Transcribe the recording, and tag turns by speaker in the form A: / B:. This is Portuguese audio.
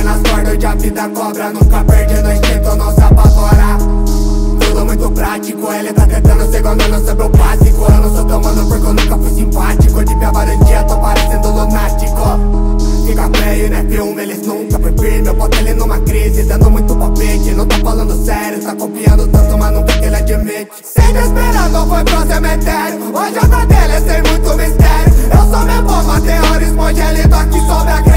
A: nas cordas onde a vida cobra. Nunca perdendo o instinto, não se apavora. Tudo muito prático, ele tá tentando segundando sobre o básico. Eu não sou tão mano porque eu nunca fui simpático. De pé vários dias, tô parecendo lunático. Fica feio, né filme, eles nunca foi firme. Eu boto ele numa crise, dando muito palpite. Não tá falando sério, tá copiando tanto, mas nunca que ele admite. Sempre esperando, foi pro cemitério. Hoje a dele é sem muito mistério. Eu sou minha bomba, terrorismo, angelito aqui sobre a